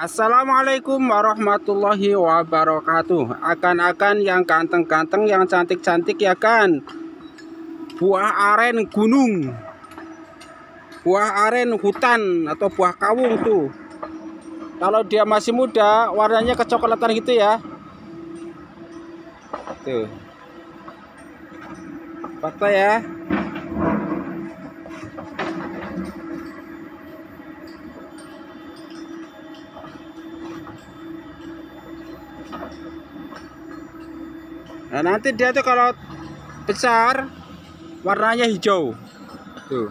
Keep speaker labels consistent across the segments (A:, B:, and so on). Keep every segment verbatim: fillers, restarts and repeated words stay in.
A: Assalamualaikum warahmatullahi wabarakatuh. Akan-akan yang ganteng-ganteng, yang cantik-cantik ya kan. Buah aren gunung, buah aren hutan atau buah kawung tuh. Kalau dia masih muda, warnanya kecoklatan gitu ya. Tuh. Fakta ya. Nah, nanti dia tuh kalau besar warnanya hijau. Tuh.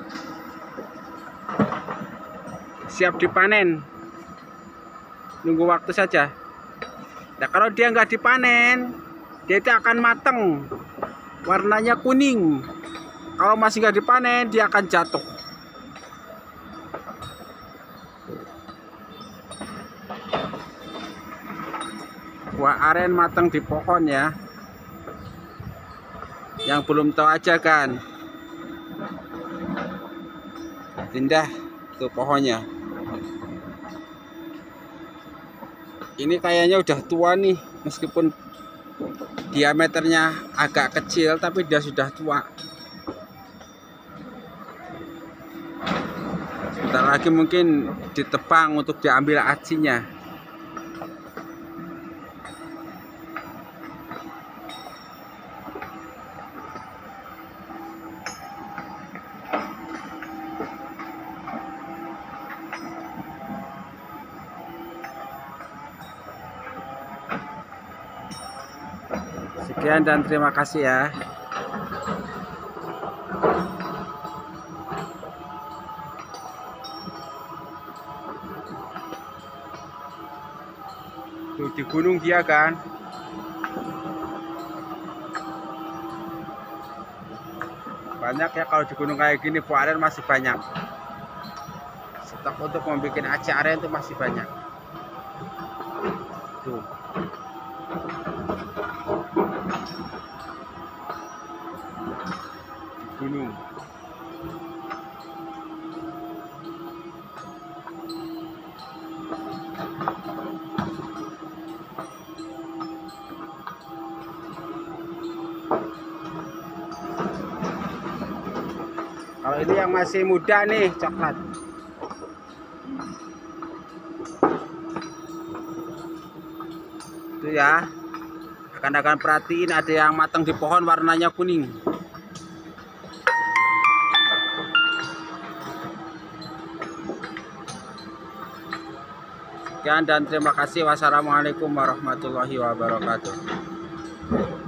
A: Siap dipanen. Nunggu waktu saja. Nah, kalau dia nggak dipanen, dia itu akan mateng. Warnanya kuning. Kalau masih nggak dipanen, dia akan jatuh. Buah aren matang di pohon ya. Yang belum tahu aja kan. Indah tuh pohonnya. Ini kayaknya udah tua nih, meskipun diameternya agak kecil, tapi dia sudah tua. Sebentar lagi mungkin ditebang untuk diambil acinya. Sekian dan terima kasih ya. Tuh di gunung dia kan. Banyak ya kalau di gunung kayak gini, buah aren masih banyak. Stok untuk membuat aci aren itu masih banyak. Tuh. Gunung. Kalau ini yang masih muda nih, coklat. Itu ya. Akan-akan perhatiin ada yang matang di pohon warnanya kuning. Sekian dan terima kasih. Wassalamualaikum warahmatullahi wabarakatuh.